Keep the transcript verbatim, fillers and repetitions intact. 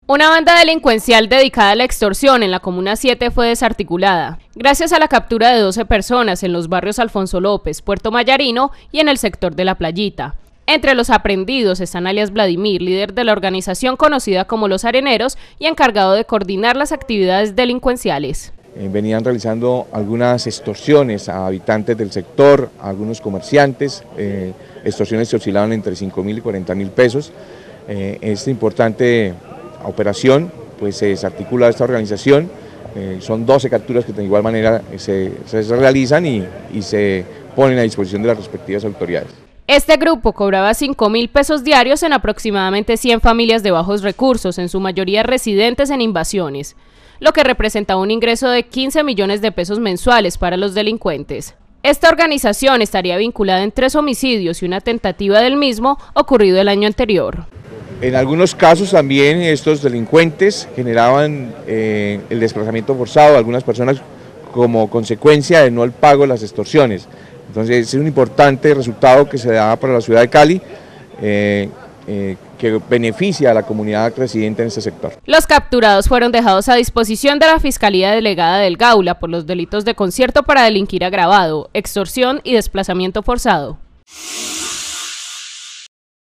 Una banda delincuencial dedicada a la extorsión en la Comuna siete fue desarticulada, gracias a la captura de doce personas en los barrios Alfonso López, Puerto Mayarino y en el sector de La Playita. Entre los aprendidos están alias Vladimir, líder de la organización conocida como Los Areneros y encargado de coordinar las actividades delincuenciales. Eh, venían realizando algunas extorsiones a habitantes del sector, a algunos comerciantes, eh, extorsiones que oscilaban entre cinco mil y cuarenta mil pesos. Eh, esta importante operación, pues se desarticula esta organización, eh, son doce capturas que de igual manera se, se realizan y, y se ponen a disposición de las respectivas autoridades. Este grupo cobraba cinco mil pesos diarios en aproximadamente cien familias de bajos recursos, en su mayoría residentes en invasiones, lo que representa un ingreso de quince millones de pesos mensuales para los delincuentes. Esta organización estaría vinculada en tres homicidios y una tentativa del mismo ocurrido el año anterior. En algunos casos también estos delincuentes generaban eh, el desplazamiento forzado de algunas personas como consecuencia de no el pago de las extorsiones. Entonces es un importante resultado que se da para la ciudad de Cali, eh, eh, que beneficia a la comunidad residente en este sector. Los capturados fueron dejados a disposición de la Fiscalía Delegada del Gaula por los delitos de concierto para delinquir agravado, extorsión y desplazamiento forzado.